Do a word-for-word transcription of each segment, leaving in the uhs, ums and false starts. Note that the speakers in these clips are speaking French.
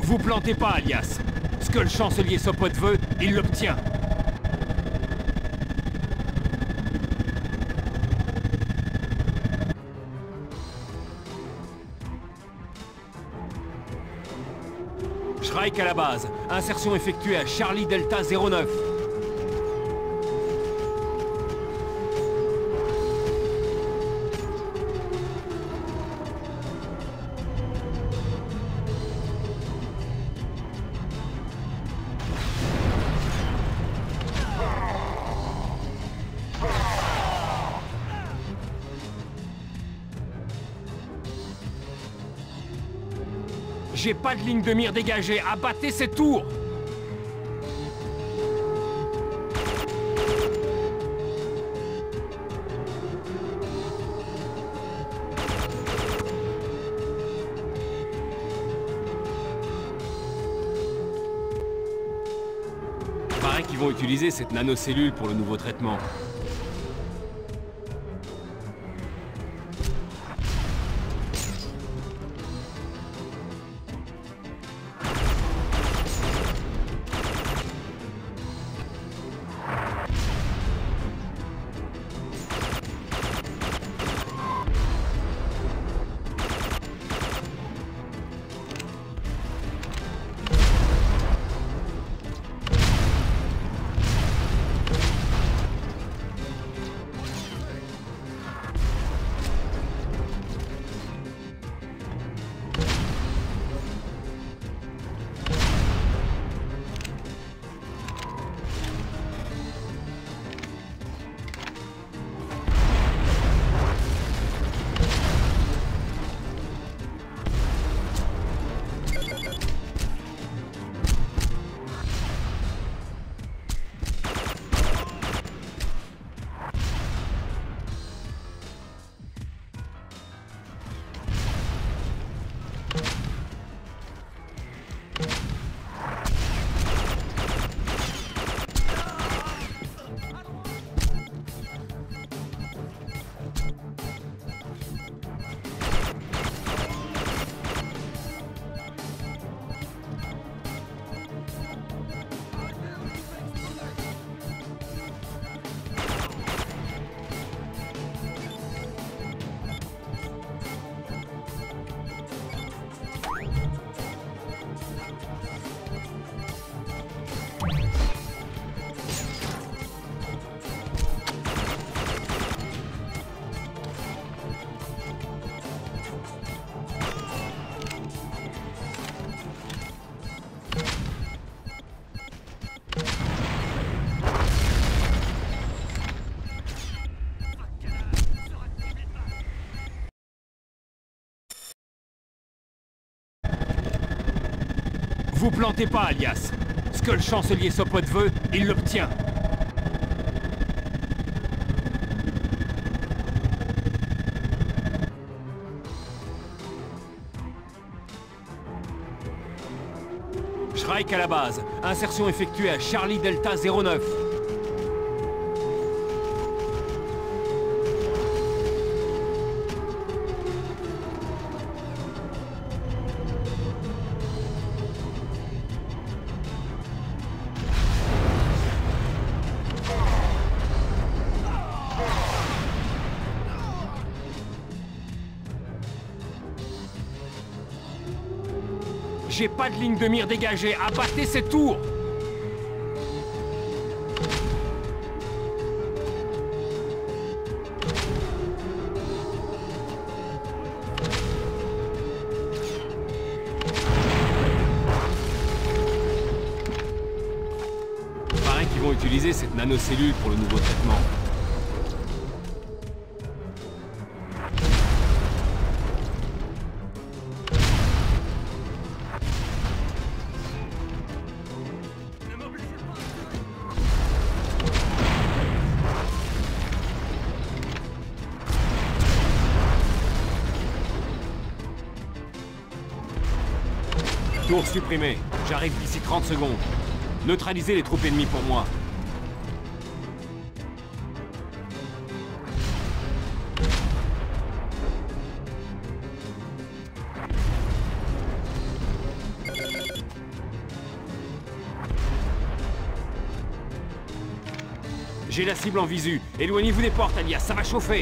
Vous plantez pas, Alias. Ce que le chancelier Sopot veut, il l'obtient. Shrike à la base. Insertion effectuée à Charlie Delta zéro neuf. J'ai pas de ligne de mire dégagée. Abattez ces tours! Paraît qu'ils vont utiliser cette nanocellule pour le nouveau traitement. Vous plantez pas, Alias. Ce que le chancelier Sopot veut, il l'obtient. Shrike à la base. Insertion effectuée à Charlie Delta zéro neuf. J'ai pas de ligne de mire dégagée. Abattez ces tours! Paraît qu'ils vont utiliser cette nanocellule pour le nouveau traitement. Tour supprimé. J'arrive d'ici trente secondes. Neutralisez les troupes ennemies pour moi. J'ai la cible en visu. Éloignez-vous des portes, Alias, ça va chauffer.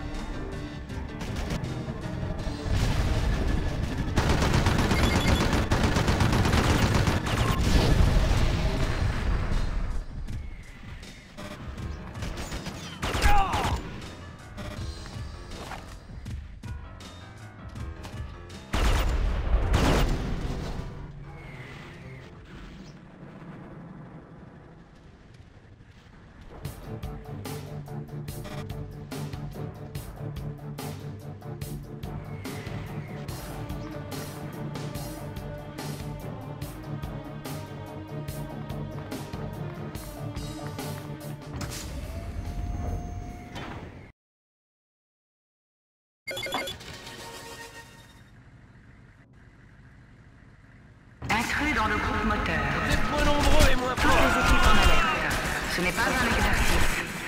Intrus dans le groupe moteur. Vous êtes moins nombreux et moins Toutes forts. les équipes en alerte. Ce n'est pas un exercice.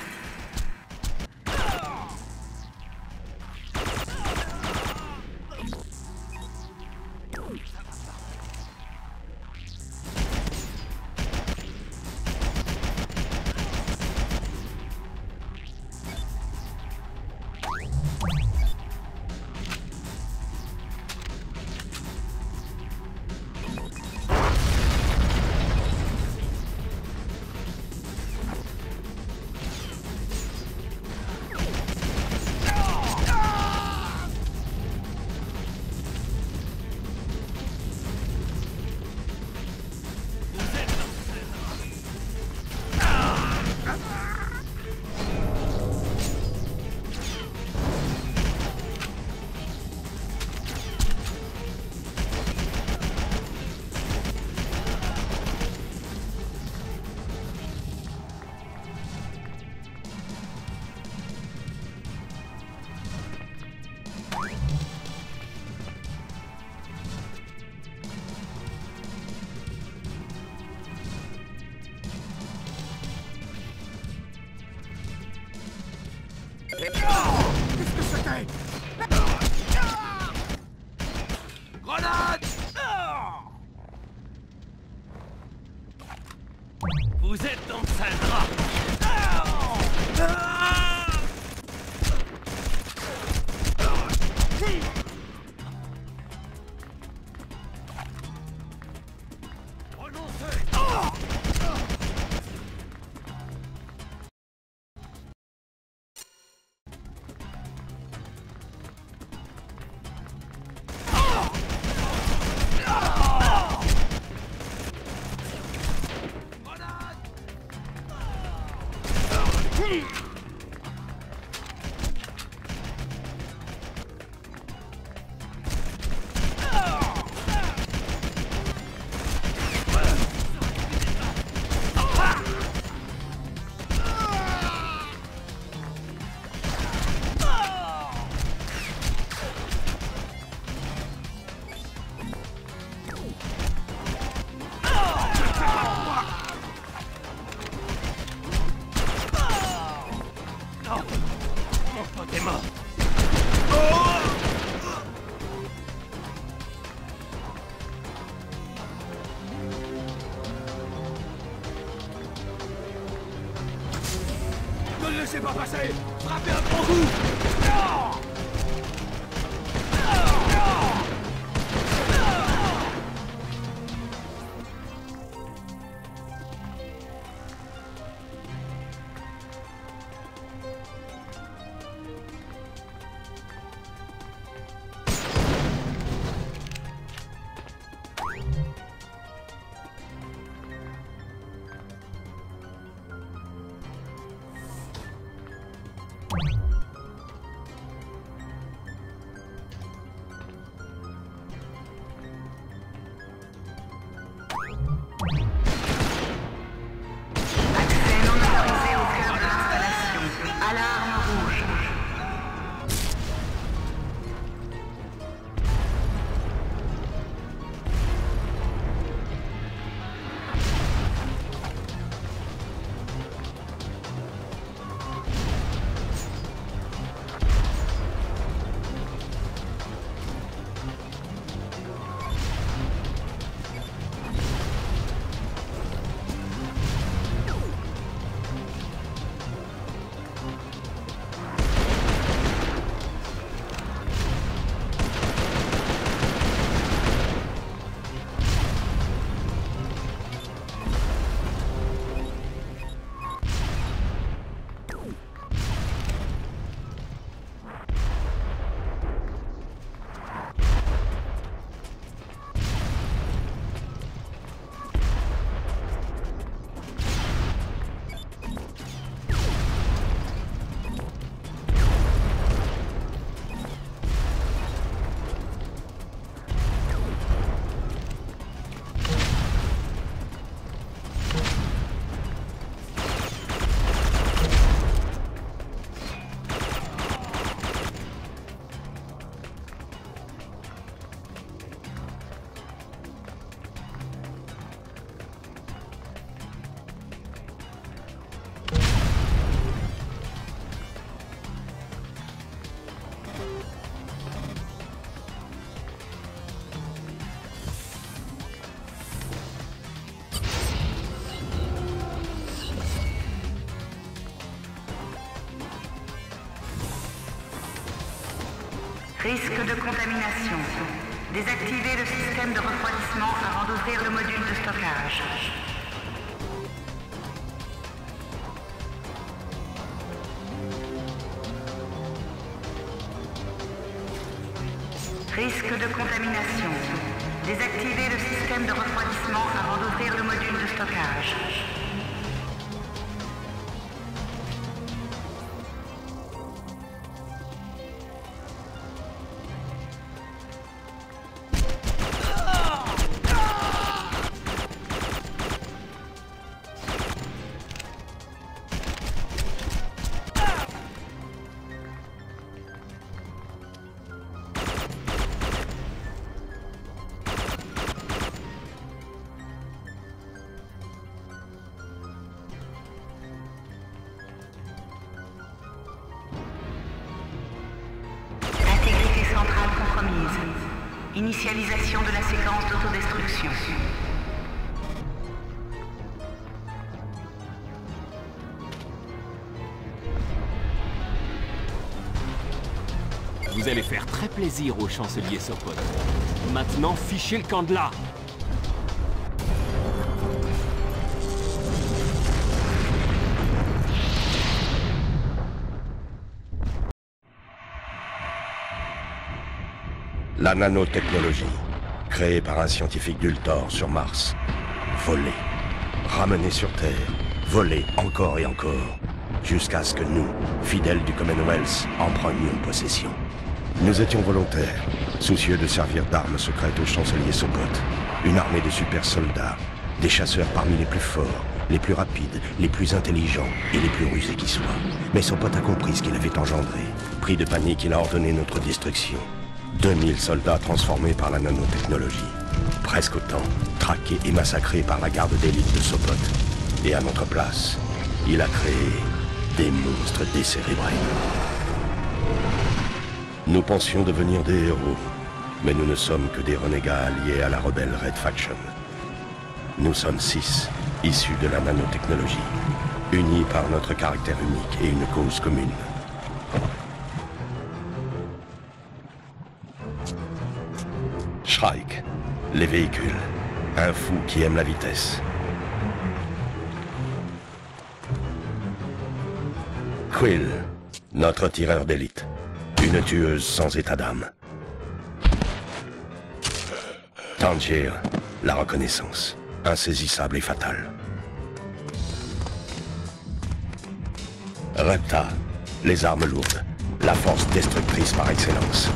Qu'est-ce que c'était? Grenade! Vous êtes dans le sale drap. T'es mort. Ne le laissez pas passer. Frappez un grand coup. Risque de contamination. Désactivez le système de refroidissement avant d'ouvrir le module de stockage. Risque de contamination. Désactivez le système de refroidissement avant d'ouvrir le module de stockage. Initialisation de la séquence d'autodestruction. Vous allez faire très plaisir au chancelier Sopot. Maintenant, fichez le camp de là. La nanotechnologie, créée par un scientifique d'Ultor sur Mars, volée, ramenée sur Terre, volée encore et encore, jusqu'à ce que nous, fidèles du Commonwealth, en prenions possession. Nous étions volontaires, soucieux de servir d'armes secrètes au chancelier Sopot, une armée de super soldats, des chasseurs parmi les plus forts, les plus rapides, les plus intelligents et les plus rusés qui soient. Mais Sopot a compris ce qu'il avait engendré. Pris de panique, il a ordonné notre destruction. deux mille soldats transformés par la nanotechnologie. Presque autant, traqués et massacrés par la garde d'élite de Sopot. Et à notre place, il a créé des monstres décérébrés. Nous pensions devenir des héros, mais nous ne sommes que des renégats alliés à la rebelle Red Faction. Nous sommes six, issus de la nanotechnologie, unis par notre caractère unique et une cause commune. Shrike, les véhicules, un fou qui aime la vitesse. Quill, notre tireur d'élite, une tueuse sans état d'âme. Tangier, la reconnaissance, insaisissable et fatale. Repta, les armes lourdes, la force destructrice par excellence.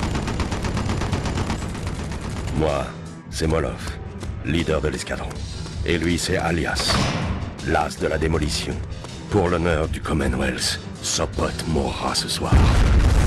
Moi, c'est Molof, leader de l'escadron. Et lui, c'est Alias, l'as de la démolition. Pour l'honneur du Commonwealth, Sopot mourra ce soir.